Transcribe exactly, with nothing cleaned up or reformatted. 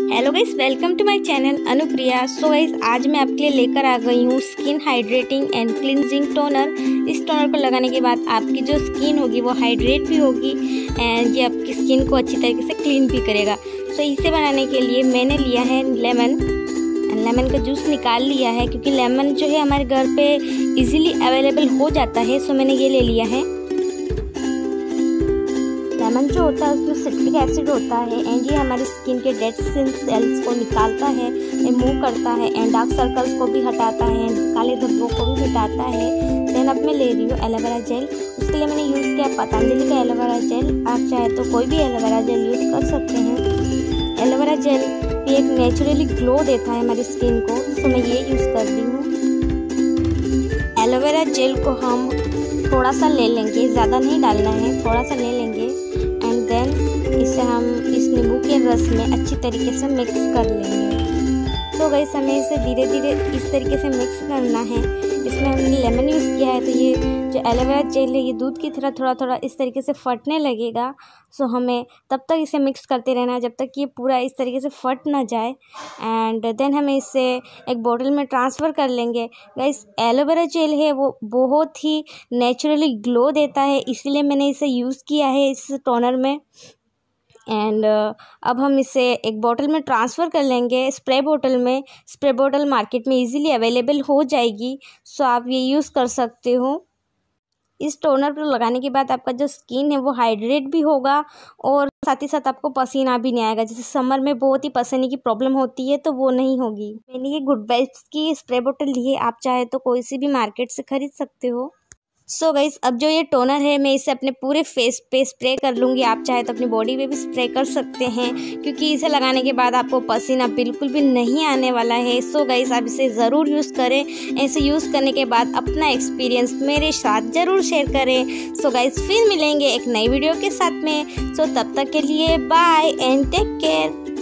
Hello guys, welcome to my channel Anupriya. So guys, आज मैं आपके लिए लेकर आ गई हूँ skin hydrating and cleansing toner. इस टोनर को लगाने के बाद आपकी जो स्किन होगी वो हाइड्रेट भी होगी एंड ये आपकी स्किन को अच्छी तरीके से क्लीन भी करेगा। सो इसे बनाने के लिए मैंने लिया है लेमन। लेमन का जूस निकाल लिया है क्योंकि लेमन जो है हमारे घर पे इजीली अवेलेबल हो जाता है। सो मैंने ये ले लिया है। लेमन जो होता है उसमें सिट्रिक एसिड होता है एंड ये हमारी स्किन के डेड स्किन सेल्स को निकालता है, रिमूव करता है एंड डार्क सर्कल्स को भी हटाता है एंड काले धब्बों को भी मिटाता है। देन अब मैं ले रही हूँ एलोवेरा जेल। उसके लिए मैंने यूज़ किया पतंजलि का एलोवेरा जेल। आप चाहे तो कोई भी एलोवेरा जेल यूज़ कर सकते हैं। एलोवेरा जेल भी एक नेचुरली ग्लो देता है हमारी स्किन को, तो मैं ये यूज़ कर रही हूँ। एलोवेरा जेल को हम थोड़ा सा ले लेंगे, ज़्यादा नहीं डालना है, थोड़ा सा ले लेंगे एंड देन इसे हम इस नींबू के रस में अच्छी तरीके से मिक्स कर लेंगे। तो गाइस, हमें इसे धीरे धीरे इस तरीके से मिक्स करना है। इसमें हमने लेमन यूज़ किया है तो ये जो एलोवेरा जेल है ये दूध की तरह थोड़ा थोड़ा इस तरीके से फटने लगेगा। सो हमें तब तक इसे मिक्स करते रहना है जब तक ये पूरा इस तरीके से फट ना जाए एंड देन हमें इसे एक बोतल में ट्रांसफ़र कर लेंगे। गाइस, एलोवेरा जेल है वो बहुत ही नेचुरली ग्लो देता है, इसीलिए मैंने इसे यूज़ किया है इस टोनर में। एंड uh, अब हम इसे एक बोतल में ट्रांसफ़र कर लेंगे, स्प्रे बोतल में। स्प्रे बोतल मार्केट में इजीली अवेलेबल हो जाएगी, सो आप ये यूज़ कर सकते हो। इस टोनर को लगाने के बाद आपका जो स्किन है वो हाइड्रेट भी होगा और साथ ही साथ आपको पसीना भी नहीं आएगा। जैसे समर में बहुत ही पसीने की प्रॉब्लम होती है तो वो नहीं होगी। मैंने ये गुड वाइब्स की स्प्रे बोतल ली है, आप चाहे तो कोई सी भी मार्केट से खरीद सकते हो। सो so गाइस, अब जो ये टोनर है मैं इसे अपने पूरे फेस पे स्प्रे कर लूँगी। आप चाहे तो अपनी बॉडी पे भी स्प्रे कर सकते हैं क्योंकि इसे लगाने के बाद आपको पसीना बिल्कुल भी नहीं आने वाला है। सो so गाइस, आप इसे ज़रूर यूज़ करें। ऐसे यूज़ करने के बाद अपना एक्सपीरियंस मेरे साथ ज़रूर शेयर करें। सो so गाइस, फिर मिलेंगे एक नई वीडियो के साथ में। सो so तब तक के लिए बाय एंड टेक केयर।